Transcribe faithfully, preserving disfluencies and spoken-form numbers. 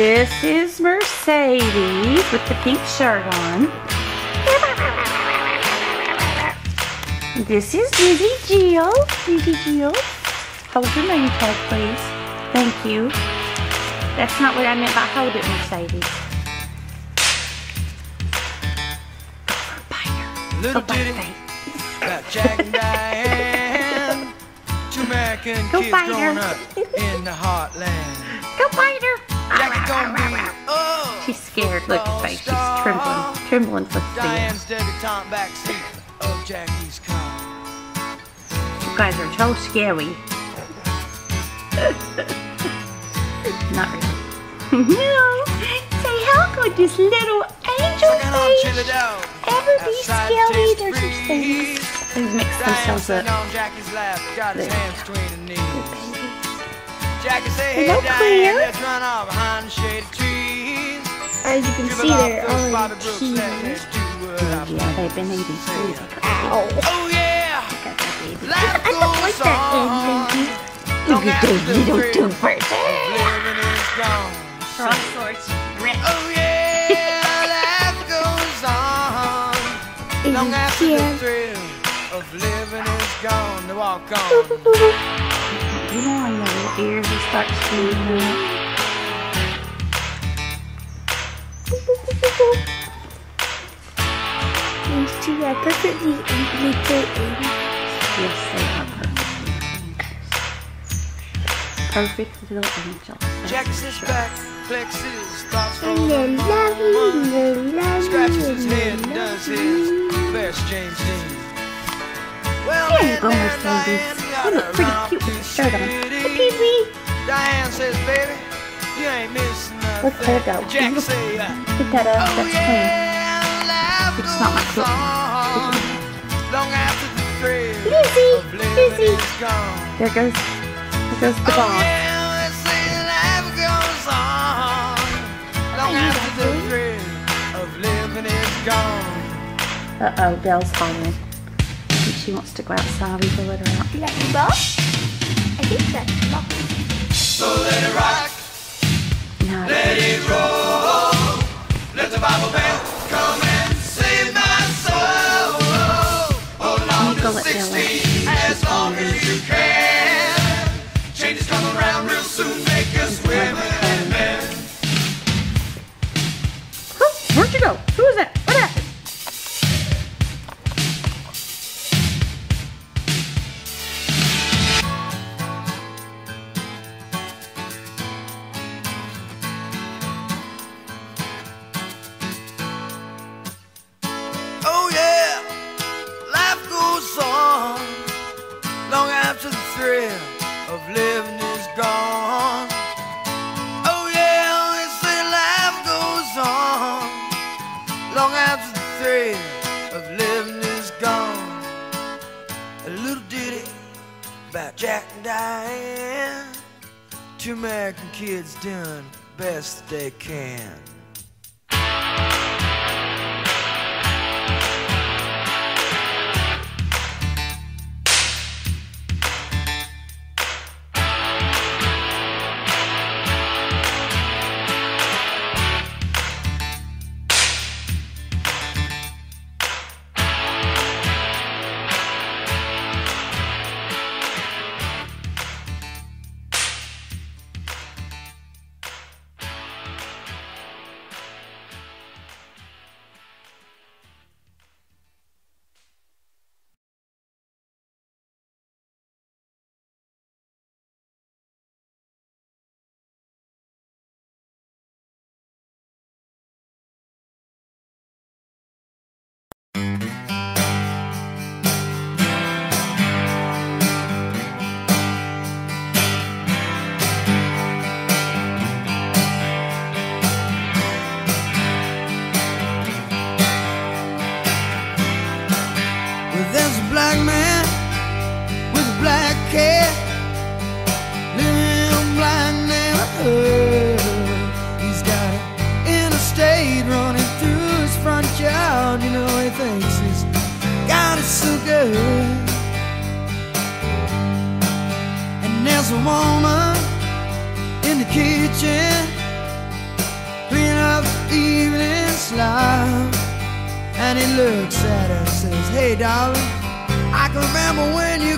This is Mercedes with the pink shirt on. This is Lizzie Jill. Lizzie Jill. Hold your name tag, please. Thank you. That's not what I meant by hold it, Mercedes. Go for a biter. Little Go bite Ditty got Jack and Diane, two American Go kids bite growing her. up in the heartland. Go bite her. Jack is gonna be, oh, She's scared. Look at her face. She's trembling. Trembling for fear. Diane's debutante backseat of Jackie's car. You guys are so scary. Not really. No. Say, how could this little angel face ever be scary? There's such things. They've mixed themselves up. On Jackie's lap, got his hands between her knees. Jackie say, hey, Hello, Diane, Claire. let's run off behind the shady trees. As you can see, they're already cheating. Yeah, they've been eating food. Ow. Oh yeah! Life I don't like goes that on. end, Long You after do, the you do thrill too, of person. living is gone. For all sorts. Rip. Oh yeah, life goes on. Long after the thrill of living is gone. To walk on. You know, on your little ears, you start screaming out. These two are perfectly equal angels. Yes, they are perfect. Perfect little angels. Jacks his back, flexes, thoughts And roll they're lovely, and they're lovely, scratches his and head they're and does lovely. his best James Dean. Well, There you then go, there, Mercedes. Diane, You got look her pretty off cute to with the shirt on. city. Pee-wee. Diane says, baby, you ain't missing nothing. Let Claire go. Jack say, uh, Get that up. oh That's clean. yeah, life It's not my goes foot. on. Long after the thrill Lizzie, of living Lizzie. is gone. There goes, there goes the Oh ball. yeah, they say life goes on. Long after the thrill of living is gone. Uh-oh, Belle's falling. I think she wants to go outside. We will let her out. Let me go? I think that's luck. So let it rock, No, let it roll. Let the Bible band come and save my soul. Hold on go to let Belle out. sixteen as long as you can. Changes come around real soon, make us women and men. Huh? Where'd you go? Who was that? What happened? Oh yeah, life goes on. Long after the thrill of living is gone. Oh yeah, they say life goes on. Long after the thrill of living is gone. A little ditty about Jack and Diane. Two American kids doing the best they can. There's a black man with a black cat living in a black neighborhood. He's got an interstate running through his front yard. You know, he thinks he's got it so good. And there's a woman in the kitchen of the evening slump. And he looks at her and says, hey darling, I can remember when you